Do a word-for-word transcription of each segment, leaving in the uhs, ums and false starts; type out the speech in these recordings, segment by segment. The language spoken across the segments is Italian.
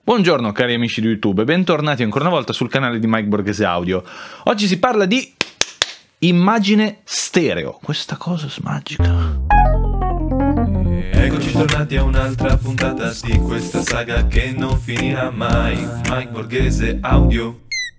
Buongiorno cari amici di YouTube e bentornati ancora una volta sul canale di Mike Borghese Audio. Oggi si parla di immagine stereo, questa cosa magica. Eccoci tornati a un'altra puntata di questa saga che non finirà mai. Mike Borghese Audio.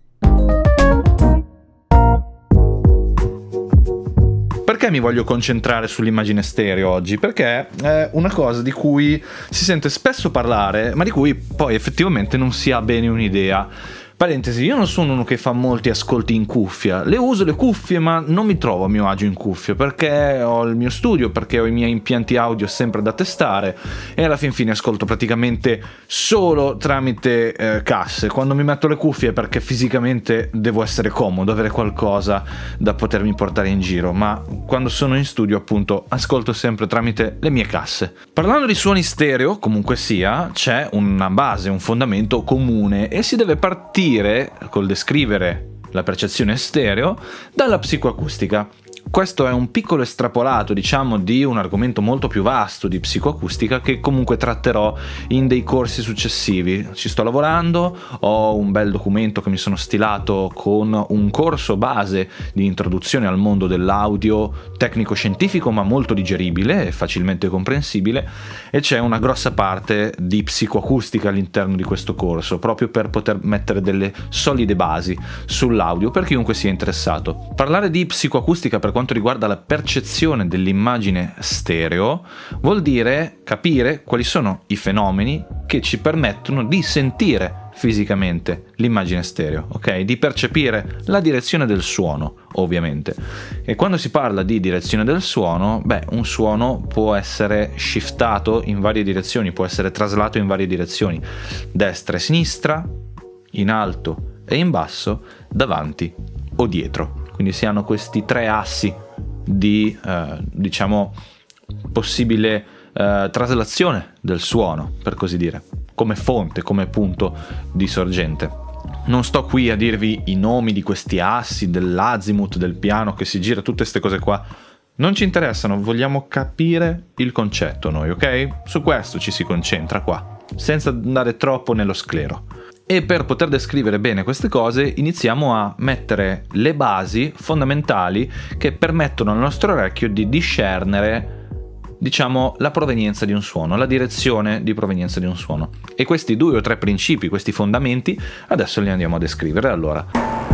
Perché mi voglio concentrare sull'immagine stereo oggi? Perché è una cosa di cui si sente spesso parlare, ma di cui poi effettivamente non si ha bene un'idea. Parentesi, io non sono uno che fa molti ascolti in cuffia, le uso le cuffie ma non mi trovo a mio agio in cuffia perché ho il mio studio, perché ho i miei impianti audio sempre da testare e alla fin fine ascolto praticamente solo tramite eh, casse. Quando mi metto le cuffie è perché fisicamente devo essere comodo, avere qualcosa da potermi portare in giro, ma quando sono in studio appunto ascolto sempre tramite le mie casse. Parlando di suoni stereo, comunque sia, c'è una base, un fondamento comune e si deve partire col descrivere la percezione stereo dalla psicoacustica. Questo è un piccolo estrapolato, diciamo, di un argomento molto più vasto di psicoacustica che comunque tratterò in dei corsi successivi. Ci sto lavorando, ho un bel documento che mi sono stilato con un corso base di introduzione al mondo dell'audio tecnico-scientifico ma molto digeribile e facilmente comprensibile, e c'è una grossa parte di psicoacustica all'interno di questo corso proprio per poter mettere delle solide basi sull'audio per chiunque sia interessato. Parlare di psicoacustica per quanto riguarda la percezione dell'immagine stereo vuol dire capire quali sono i fenomeni che ci permettono di sentire fisicamente l'immagine stereo, ok? Di percepire la direzione del suono, ovviamente. E quando si parla di direzione del suono, beh, un suono può essere shiftato in varie direzioni, può essere traslato in varie direzioni, destra e sinistra, in alto e in basso, davanti o dietro. Quindi si hanno questi tre assi di, eh, diciamo, possibile eh, traslazione del suono, per così dire, come fonte, come punto di sorgente. Non sto qui a dirvi i nomi di questi assi, dell'azimut, del piano che si gira, tutte queste cose qua. Non ci interessano, vogliamo capire il concetto noi, ok? Su questo ci si concentra qua, senza andare troppo nello sclero. E per poter descrivere bene queste cose iniziamo a mettere le basi fondamentali che permettono al nostro orecchio di discernere, diciamo, la provenienza di un suono, la direzione di provenienza di un suono. E questi due o tre principi, questi fondamenti, adesso li andiamo a descrivere. Allora,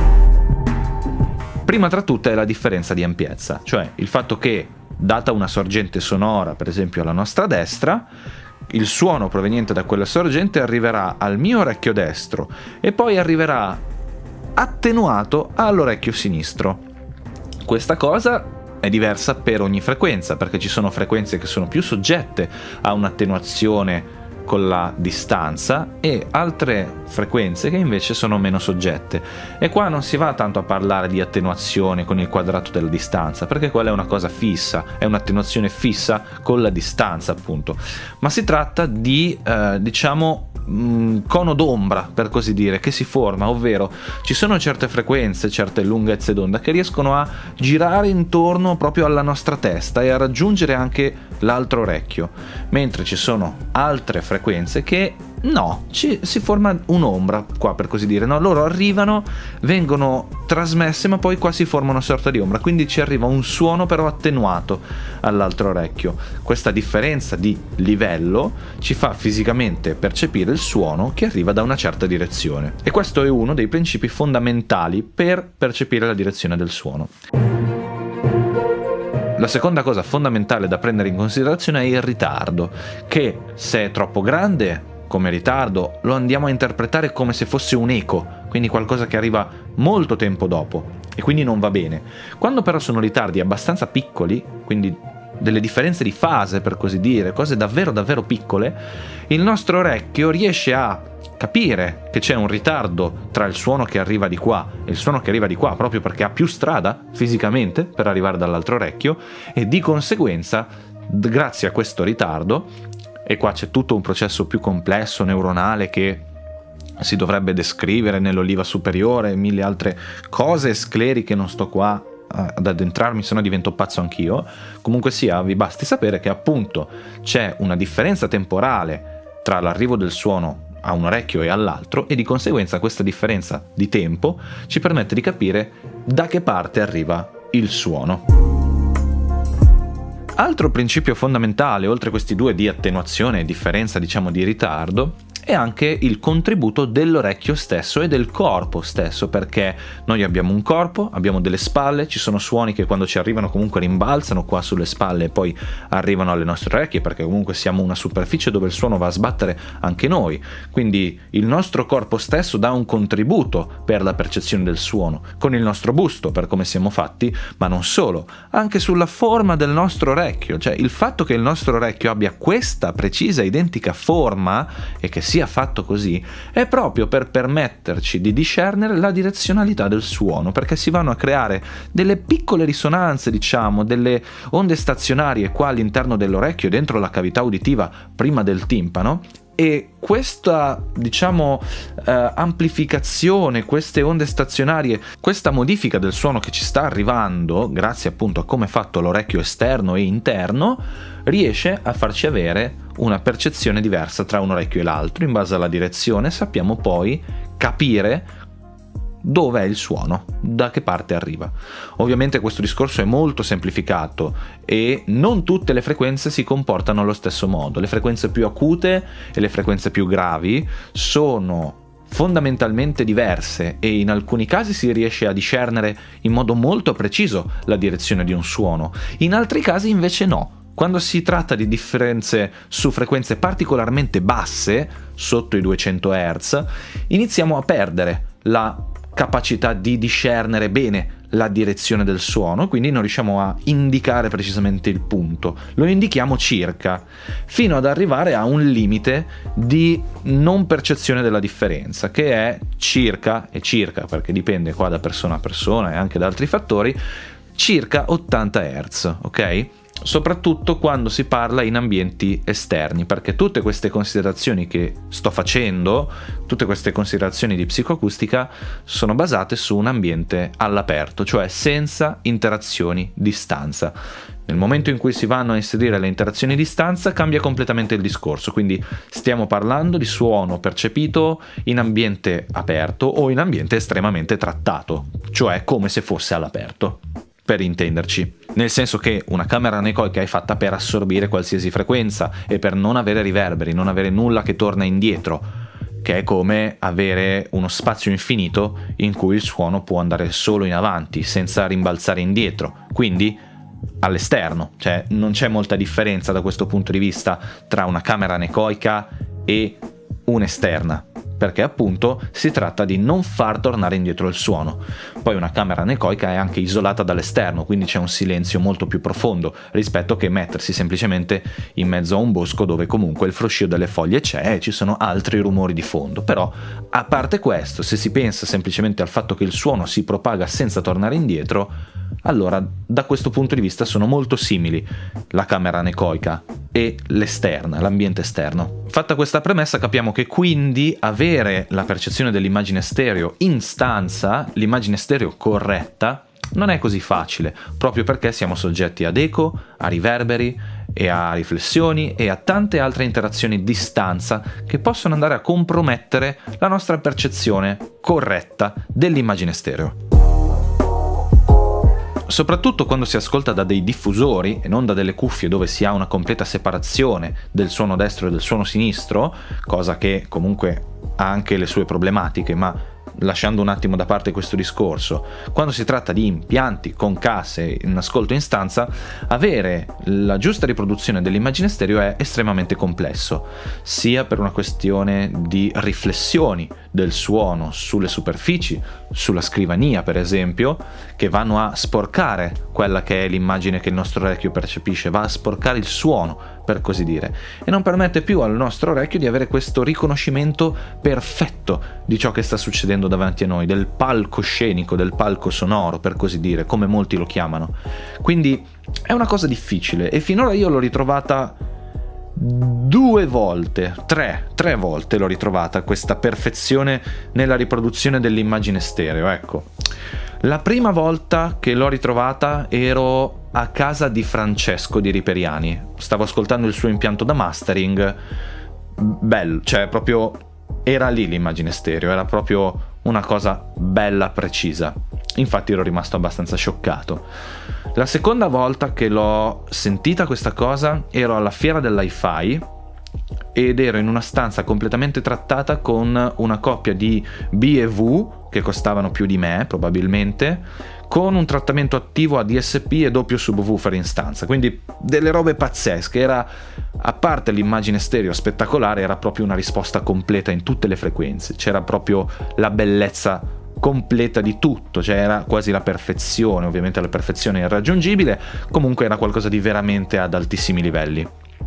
prima tra tutte è la differenza di ampiezza, cioè il fatto che, data una sorgente sonora, per esempio alla nostra destra, il suono proveniente da quella sorgente arriverà al mio orecchio destro e poi arriverà attenuato all'orecchio sinistro. Questa cosa è diversa per ogni frequenza, perché ci sono frequenze che sono più soggette a un'attenuazione con la distanza e altre frequenze che invece sono meno soggette. E qua non si va tanto a parlare di attenuazione con il quadrato della distanza, perché quella è una cosa fissa, è un'attenuazione fissa con la distanza appunto, ma si tratta di eh, diciamo mh, cono d'ombra, per così dire, che si forma, ovvero ci sono certe frequenze, certe lunghezze d'onda che riescono a girare intorno proprio alla nostra testa e a raggiungere anche l'altro orecchio, mentre ci sono altre frequenze che no, ci, si forma un'ombra qua, per così dire, no? Loro arrivano, vengono trasmesse ma poi qua si forma una sorta di ombra, quindi ci arriva un suono però attenuato all'altro orecchio. Questa differenza di livello ci fa fisicamente percepire il suono che arriva da una certa direzione, e questo è uno dei principi fondamentali per percepire la direzione del suono. La seconda cosa fondamentale da prendere in considerazione è il ritardo, che se è troppo grande come ritardo lo andiamo a interpretare come se fosse un eco, quindi qualcosa che arriva molto tempo dopo e quindi non va bene. Quando però sono ritardi abbastanza piccoli, quindi delle differenze di fase, per così dire, cose davvero davvero piccole, il nostro orecchio riesce a capire che c'è un ritardo tra il suono che arriva di qua e il suono che arriva di qua, proprio perché ha più strada fisicamente per arrivare dall'altro orecchio, e di conseguenza, grazie a questo ritardo, e qua c'è tutto un processo più complesso neuronale che si dovrebbe descrivere nell'oliva superiore e mille altre cose scleri che non sto qua ad addentrarmi, se no divento pazzo anch'io. Comunque sia, vi basti sapere che appunto c'è una differenza temporale tra l'arrivo del suono a un orecchio e all'altro, e di conseguenza questa differenza di tempo ci permette di capire da che parte arriva il suono. Altro principio fondamentale, oltre questi due di attenuazione e differenza, diciamo, di ritardo, è anche il contributo dell'orecchio stesso e del corpo stesso, perché noi abbiamo un corpo, abbiamo delle spalle, ci sono suoni che quando ci arrivano comunque rimbalzano qua sulle spalle e poi arrivano alle nostre orecchie, perché comunque siamo una superficie dove il suono va a sbattere anche noi, quindi il nostro corpo stesso dà un contributo per la percezione del suono, con il nostro busto, per come siamo fatti, ma non solo, anche sulla forma del nostro orecchio, cioè il fatto che il nostro orecchio abbia questa precisa identica forma e che sia fatto così è proprio per permetterci di discernere la direzionalità del suono, perché si vanno a creare delle piccole risonanze, diciamo, delle onde stazionarie qua all'interno dell'orecchio, dentro la cavità uditiva prima del timpano, e questa, diciamo, eh, amplificazione, queste onde stazionarie, questa modifica del suono che ci sta arrivando, grazie appunto a come è fatto l'orecchio esterno e interno, riesce a farci avere una percezione diversa tra un orecchio e l'altro. In base alla direzione sappiamo poi capire dove è il suono, da che parte arriva. Ovviamente questo discorso è molto semplificato e non tutte le frequenze si comportano allo stesso modo. Le frequenze più acute e le frequenze più gravi sono fondamentalmente diverse e in alcuni casi si riesce a discernere in modo molto preciso la direzione di un suono, in altri casi invece no. Quando si tratta di differenze su frequenze particolarmente basse, sotto i duecento hertz, iniziamo a perdere la capacità di discernere bene la direzione del suono, quindi non riusciamo a indicare precisamente il punto, lo indichiamo circa, fino ad arrivare a un limite di non percezione della differenza, che è circa, e circa perché dipende qua da persona a persona e anche da altri fattori, circa ottanta hertz, ok? Soprattutto quando si parla in ambienti esterni, perché tutte queste considerazioni che sto facendo, tutte queste considerazioni di psicoacustica sono basate su un ambiente all'aperto, cioè senza interazioni di stanza. Nel momento in cui si vanno a inserire le interazioni di stanza cambia completamente il discorso, quindi stiamo parlando di suono percepito in ambiente aperto o in ambiente estremamente trattato, cioè come se fosse all'aperto, per intenderci. Nel senso che una camera anecoica è fatta per assorbire qualsiasi frequenza e per non avere riverberi, non avere nulla che torna indietro, che è come avere uno spazio infinito in cui il suono può andare solo in avanti senza rimbalzare indietro, quindi all'esterno, cioè non c'è molta differenza da questo punto di vista tra una camera anecoica e un'esterna, perché appunto si tratta di non far tornare indietro il suono. Poi una camera anecoica è anche isolata dall'esterno, quindi c'è un silenzio molto più profondo rispetto che mettersi semplicemente in mezzo a un bosco dove comunque il fruscio delle foglie c'è e ci sono altri rumori di fondo. Però a parte questo, se si pensa semplicemente al fatto che il suono si propaga senza tornare indietro, allora da questo punto di vista sono molto simili la camera anecoica e l'esterna, l'ambiente esterno. Fatta questa premessa, capiamo che quindi avere la percezione dell'immagine stereo in stanza, l'immagine stereo corretta, non è così facile, proprio perché siamo soggetti ad eco, a riverberi e a riflessioni e a tante altre interazioni di stanza che possono andare a compromettere la nostra percezione corretta dell'immagine stereo. Soprattutto quando si ascolta da dei diffusori e non da delle cuffie dove si ha una completa separazione del suono destro e del suono sinistro, cosa che comunque ha anche le sue problematiche, ma lasciando un attimo da parte questo discorso, quando si tratta di impianti con casse in ascolto in stanza, avere la giusta riproduzione dell'immagine stereo è estremamente complesso, sia per una questione di riflessioni del suono sulle superfici, sulla scrivania per esempio, che vanno a sporcare quella che è l'immagine che il nostro orecchio percepisce, va a sporcare il suono, per così dire, e non permette più al nostro orecchio di avere questo riconoscimento perfetto di ciò che sta succedendo davanti a noi, del palcoscenico, del palco sonoro, per così dire, come molti lo chiamano. Quindi è una cosa difficile e finora io l'ho ritrovata due volte, tre, tre volte l'ho ritrovata questa perfezione nella riproduzione dell'immagine stereo, ecco. La prima volta che l'ho ritrovata ero a casa di Francesco di Riperiani, stavo ascoltando il suo impianto da mastering, bello, cioè proprio era lì l'immagine stereo, era proprio una cosa bella precisa. Infatti ero rimasto abbastanza scioccato. La seconda volta che l'ho sentita questa cosa ero alla fiera dell'hi-fi ed ero in una stanza completamente trattata con una coppia di B e V che costavano più di me probabilmente, con un trattamento attivo a D S P e doppio subwoofer in stanza, quindi delle robe pazzesche. Era, a parte l'immagine stereo spettacolare, era proprio una risposta completa in tutte le frequenze, c'era proprio la bellezza completa di tutto, cioè era quasi la perfezione. Ovviamente la perfezione è irraggiungibile, comunque era qualcosa di veramente ad altissimi livelli.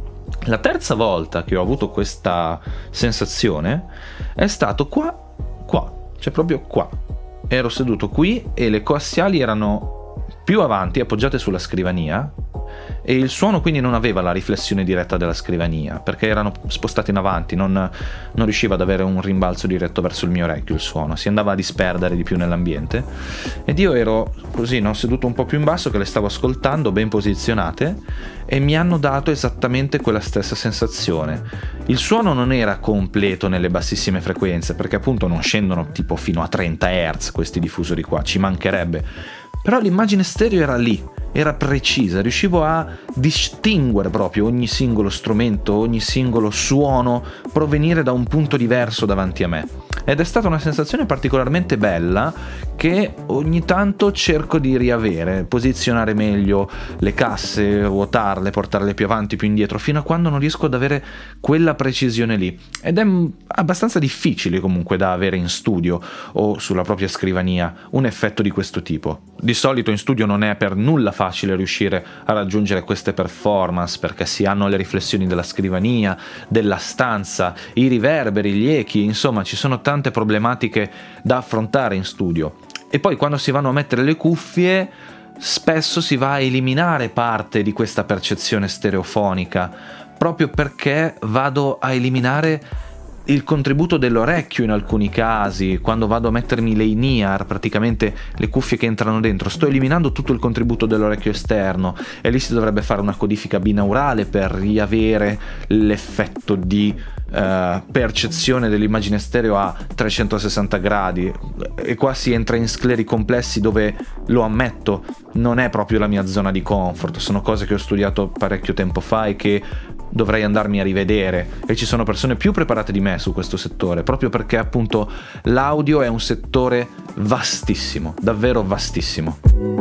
La terza volta che ho avuto questa sensazione è stato qua, qua, cioè proprio qua. Ero seduto qui e le coassiali erano più avanti, appoggiate sulla scrivania, e il suono quindi non aveva la riflessione diretta della scrivania, perché erano spostati in avanti, non, non riusciva ad avere un rimbalzo diretto verso il mio orecchio il suono, si andava a disperdere di più nell'ambiente. Ed io ero così, no, seduto un po' più in basso, che le stavo ascoltando ben posizionate, e mi hanno dato esattamente quella stessa sensazione. Il suono non era completo nelle bassissime frequenze, perché appunto non scendono tipo fino a trenta hertz questi diffusori qua, ci mancherebbe, però l'immagine stereo era lì, era precisa, riuscivo a distinguere proprio ogni singolo strumento, ogni singolo suono provenire da un punto diverso davanti a me. Ed è stata una sensazione particolarmente bella che ogni tanto cerco di riavere, posizionare meglio le casse, ruotarle, portarle più avanti, più indietro, fino a quando non riesco ad avere quella precisione lì. Ed è abbastanza difficile comunque da avere in studio o sulla propria scrivania un effetto di questo tipo. Di solito in studio non è per nulla facile riuscire a raggiungere queste performance, perché si hanno le riflessioni della scrivania, della stanza, i riverberi, gli echi, insomma ci sono tante problematiche da affrontare in studio. E poi quando si vanno a mettere le cuffie spesso si va a eliminare parte di questa percezione stereofonica, proprio perché vado a eliminare il contributo dell'orecchio in alcuni casi. Quando vado a mettermi le in-ear, praticamente le cuffie che entrano dentro, sto eliminando tutto il contributo dell'orecchio esterno, e lì si dovrebbe fare una codifica binaurale per riavere l'effetto di uh, percezione dell'immagine stereo a trecentosessanta gradi, e qua si entra in scleri complessi dove, lo ammetto, non è proprio la mia zona di comfort. Sono cose che ho studiato parecchio tempo fa e che dovrei andarmi a rivedere, e ci sono persone più preparate di me su questo settore, proprio perché appunto l'audio è un settore vastissimo, davvero vastissimo.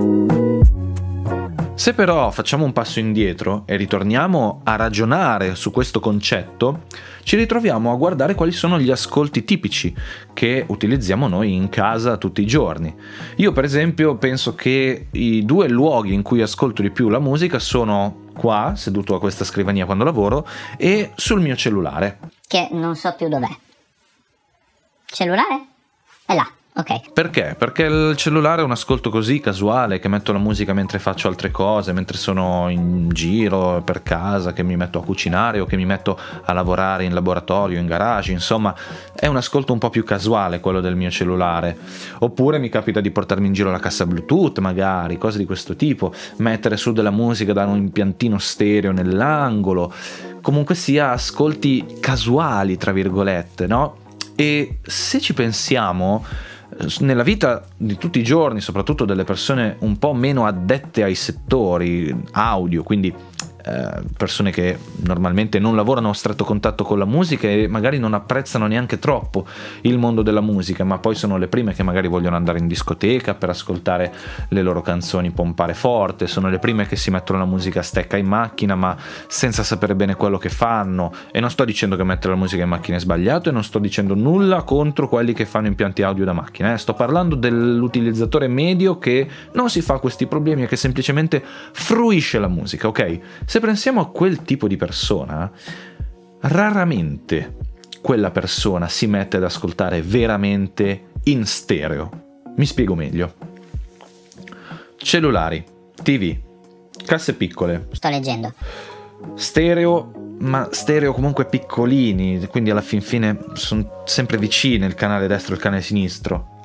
Se però facciamo un passo indietro e ritorniamo a ragionare su questo concetto, ci ritroviamo a guardare quali sono gli ascolti tipici che utilizziamo noi in casa tutti i giorni. Io per esempio penso che i due luoghi in cui ascolto di più la musica sono qua, seduto a questa scrivania quando lavoro, e sul mio cellulare. Che non so più dov'è. Cellulare? È là. Ok. Perché? Perché il cellulare è un ascolto così casuale, che metto la musica mentre faccio altre cose, mentre sono in giro per casa, che mi metto a cucinare o che mi metto a lavorare in laboratorio, in garage, insomma è un ascolto un po' più casuale quello del mio cellulare. Oppure mi capita di portarmi in giro la cassa Bluetooth, magari, cose di questo tipo, mettere su della musica da un impiantino stereo nell'angolo, comunque sia ascolti casuali tra virgolette, no? E se ci pensiamo, nella vita di tutti i giorni, soprattutto delle persone un po' meno addette ai settori audio, quindi eh, persone che normalmente non lavorano a stretto contatto con la musica e magari non apprezzano neanche troppo il mondo della musica, ma poi sono le prime che magari vogliono andare in discoteca per ascoltare le loro canzoni pompare forte, sono le prime che si mettono la musica a stecca in macchina ma senza sapere bene quello che fanno. E non sto dicendo che mettere la musica in macchina è sbagliato, e non sto dicendo nulla contro quelli che fanno impianti audio da macchina, eh. Sto parlando dell'utilizzatore medio che non si fa questi problemi e che semplicemente fruisce la musica, ok? Se pensiamo a quel tipo di persona, raramente quella persona si mette ad ascoltare veramente in stereo. Mi spiego meglio. Cellulari, tivù, casse piccole. Sto leggendo. Stereo, ma stereo comunque piccolini, quindi alla fin fine sono sempre vicini il canale destro e il canale sinistro.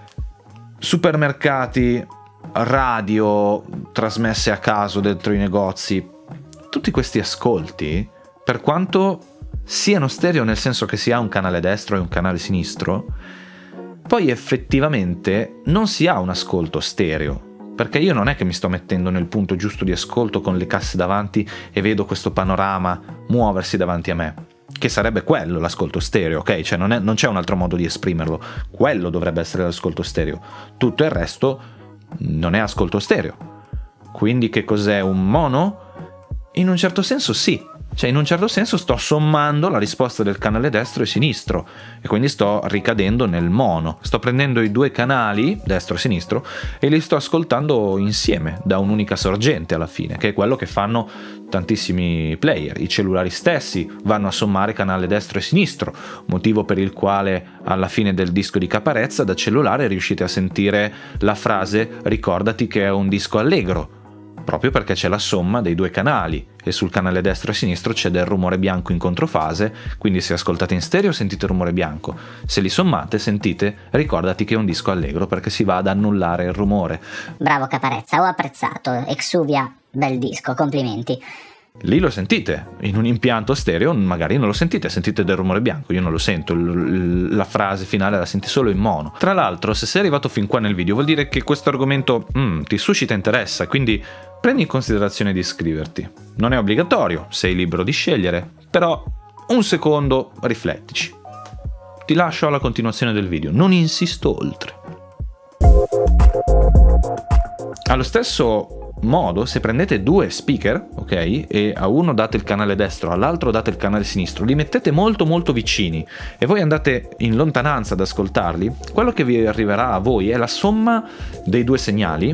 Supermercati, radio trasmesse a caso dentro i negozi. Tutti questi ascolti, per quanto siano stereo nel senso che si ha un canale destro e un canale sinistro, poi effettivamente non si ha un ascolto stereo. Perché io non è che mi sto mettendo nel punto giusto di ascolto con le casse davanti e vedo questo panorama muoversi davanti a me, che sarebbe quello l'ascolto stereo, ok? Cioè non, è, non c'è un altro modo di esprimerlo, quello dovrebbe essere l'ascolto stereo, tutto il resto non è ascolto stereo. Quindi che cos'è, un mono? In un certo senso sì. Cioè in un certo senso sto sommando la risposta del canale destro e sinistro e quindi sto ricadendo nel mono. Sto prendendo i due canali, destro e sinistro, e li sto ascoltando insieme da un'unica sorgente alla fine, che è quello che fanno tantissimi player. I cellulari stessi vanno a sommare canale destro e sinistro, motivo per il quale alla fine del disco di Caparezza da cellulare riuscite a sentire la frase "ricordati che è un disco allegro", proprio perché c'è la somma dei due canali e sul canale destro e sinistro c'è del rumore bianco in controfase, quindi se ascoltate in stereo sentite rumore bianco, se li sommate sentite "ricordati che è un disco allegro", perché si va ad annullare il rumore. Bravo Caparezza, ho apprezzato. Exuvia, bel disco, complimenti. Lì lo sentite, in un impianto stereo magari non lo sentite, sentite del rumore bianco, io non lo sento, l- la frase finale la senti solo in mono. Tra l'altro, se sei arrivato fin qua nel video vuol dire che questo argomento mm, ti suscita interesse, quindi prendi in considerazione di iscriverti. Non è obbligatorio, sei libero di scegliere, però un secondo riflettici. Ti lascio alla continuazione del video, non insisto oltre. Allo stesso modo, se prendete due speaker, ok, e a uno date il canale destro, all'altro date il canale sinistro, li mettete molto molto vicini e voi andate in lontananza ad ascoltarli, quello che vi arriverà a voi è la somma dei due segnali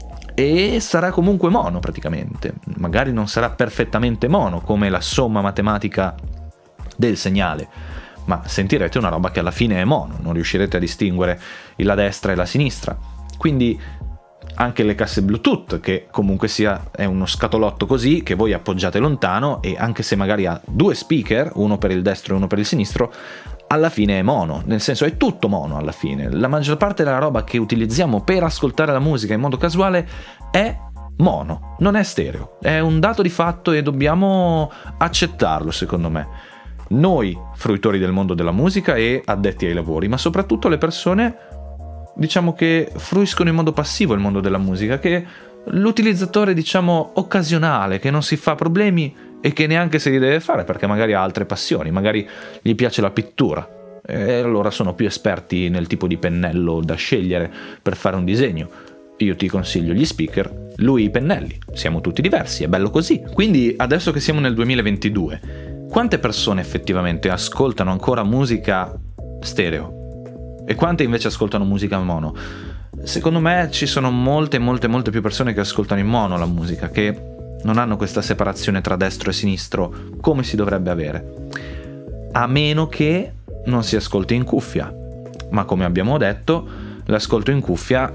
e sarà comunque mono praticamente. Magari non sarà perfettamente mono come la somma matematica del segnale, ma sentirete una roba che alla fine è mono, non riuscirete a distinguere la destra e la sinistra. Quindi anche le casse Bluetooth, che comunque sia è uno scatolotto così che voi appoggiate lontano, e anche se magari ha due speaker, uno per il destro e uno per il sinistro, alla fine è mono, nel senso è tutto mono alla fine. La maggior parte della roba che utilizziamo per ascoltare la musica in modo casuale è mono, non è stereo, è un dato di fatto e dobbiamo accettarlo, secondo me. Noi, fruitori del mondo della musica e addetti ai lavori, ma soprattutto le persone, diciamo, che fruiscono in modo passivo il mondo della musica, che l'utilizzatore, diciamo, occasionale, che non si fa problemi e che neanche se li deve fare perché magari ha altre passioni, magari gli piace la pittura e allora sono più esperti nel tipo di pennello da scegliere per fare un disegno. Io ti consiglio gli speaker, lui i pennelli, siamo tutti diversi, è bello così. Quindi adesso che siamo nel duemilaventidue, quante persone effettivamente ascoltano ancora musica stereo? E quante invece ascoltano musica in mono? Secondo me ci sono molte, molte, molte più persone che ascoltano in mono la musica, che non hanno questa separazione tra destro e sinistro come si dovrebbe avere. A meno che non si ascolti in cuffia. Ma come abbiamo detto, l'ascolto in cuffia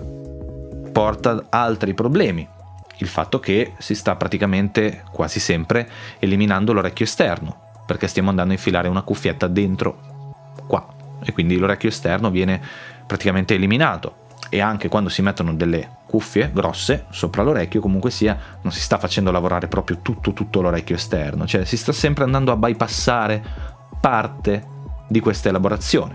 porta altri problemi. Il fatto che si sta praticamente, quasi sempre, eliminando l'orecchio esterno, perché stiamo andando a infilare una cuffietta dentro qua. E quindi l'orecchio esterno viene praticamente eliminato, e anche quando si mettono delle cuffie grosse sopra l'orecchio, comunque sia, non si sta facendo lavorare proprio tutto tutto l'orecchio esterno, cioè si sta sempre andando a bypassare parte di queste elaborazioni.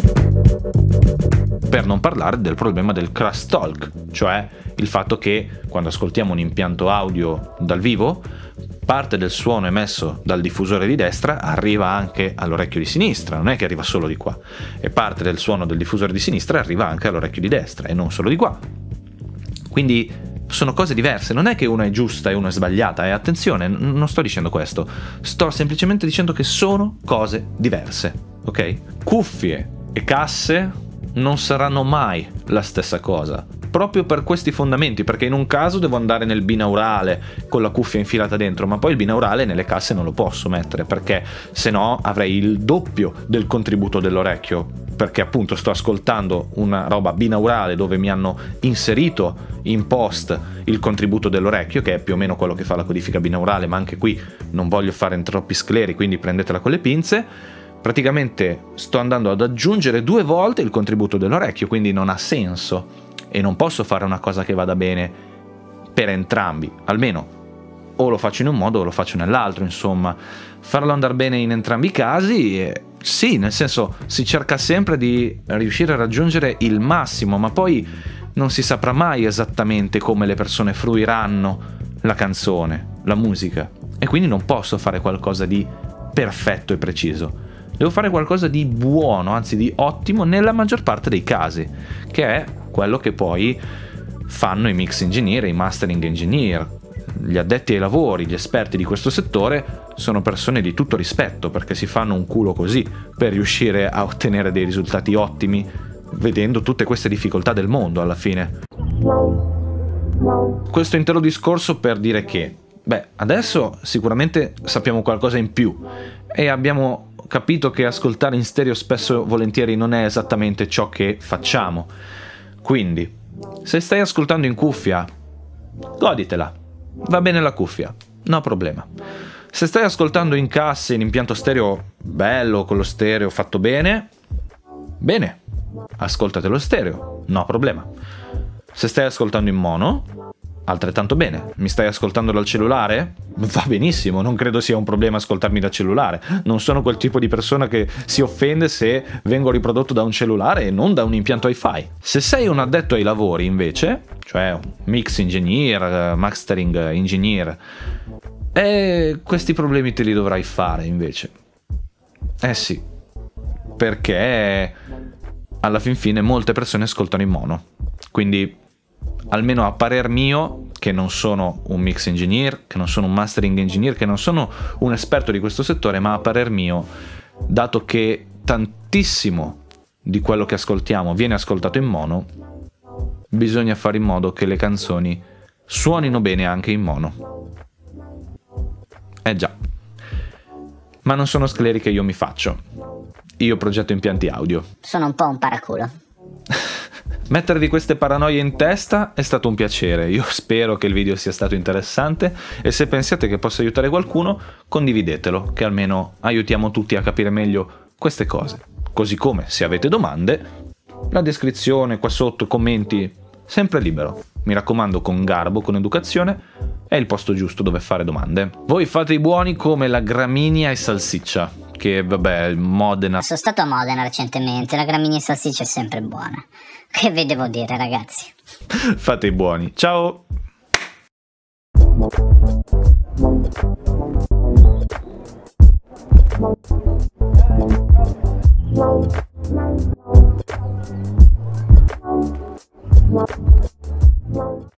Per non parlare del problema del crosstalk, cioè il fatto che quando ascoltiamo un impianto audio dal vivo, parte del suono emesso dal diffusore di destra arriva anche all'orecchio di sinistra, non è che arriva solo di qua, e parte del suono del diffusore di sinistra arriva anche all'orecchio di destra e non solo di qua. Quindi sono cose diverse, non è che una è giusta e una è sbagliata, e attenzione, non sto dicendo questo, sto semplicemente dicendo che sono cose diverse, ok? Cuffie e casse non saranno mai la stessa cosa, proprio per questi fondamenti, perché in un caso devo andare nel binaurale con la cuffia infilata dentro, ma poi il binaurale nelle casse non lo posso mettere, perché se no avrei il doppio del contributo dell'orecchio, perché appunto sto ascoltando una roba binaurale dove mi hanno inserito in post il contributo dell'orecchio, che è più o meno quello che fa la codifica binaurale, ma anche qui non voglio fare troppi scleri, quindi prendetela con le pinze. Praticamente sto andando ad aggiungere due volte il contributo dell'orecchio, quindi non ha senso e non posso fare una cosa che vada bene per entrambi, almeno o lo faccio in un modo o lo faccio nell'altro, insomma. Farlo andare bene in entrambi i casi, eh, sì, nel senso si cerca sempre di riuscire a raggiungere il massimo, ma poi non si saprà mai esattamente come le persone fruiranno la canzone, la musica, e quindi non posso fare qualcosa di perfetto e preciso. Devo fare qualcosa di buono, anzi di ottimo nella maggior parte dei casi, che è quello che poi fanno i mix engineer, i mastering engineer, gli addetti ai lavori, gli esperti di questo settore. Sono persone di tutto rispetto, perché si fanno un culo così per riuscire a ottenere dei risultati ottimi, vedendo tutte queste difficoltà del mondo alla fine. Questo intero discorso per dire che, beh, adesso sicuramente sappiamo qualcosa in più e abbiamo capito che ascoltare in stereo spesso e volentieri non è esattamente ciò che facciamo. Quindi, se stai ascoltando in cuffia, goditela. Va bene la cuffia, no problema. Se stai ascoltando in cassa in impianto stereo bello, con lo stereo fatto bene, bene, ascoltate lo stereo, no problema. Se stai ascoltando in mono, altrettanto bene. Mi stai ascoltando dal cellulare? Va benissimo, non credo sia un problema ascoltarmi dal cellulare. Non sono quel tipo di persona che si offende se vengo riprodotto da un cellulare e non da un impianto hi-fi. Se sei un addetto ai lavori invece, cioè un mix engineer, mastering engineer, e questi problemi te li dovrai fare invece. Eh sì, perché alla fin fine molte persone ascoltano in mono. Quindi, almeno a parer mio, che non sono un mix engineer, che non sono un mastering engineer, che non sono un esperto di questo settore, ma a parer mio, dato che tantissimo di quello che ascoltiamo viene ascoltato in mono, bisogna fare in modo che le canzoni suonino bene anche in mono. Eh già, ma non sono scleri che io mi faccio. Io progetto impianti audio. Sono un po' un paraculo. Mettervi queste paranoie in testa è stato un piacere. Io spero che il video sia stato interessante e se pensate che possa aiutare qualcuno, condividetelo, che almeno aiutiamo tutti a capire meglio queste cose. Così come, se avete domande, la descrizione qua sotto, commenti, sempre libero. Mi raccomando, con garbo, con educazione, è il posto giusto dove fare domande. Voi fate i buoni come la Graminia e Salsiccia, che vabbè, Modena. Sono stato a Modena recentemente, la Graminia e Salsiccia è sempre buona. Che vi devo dire, ragazzi? Fate i buoni. Ciao! Wow.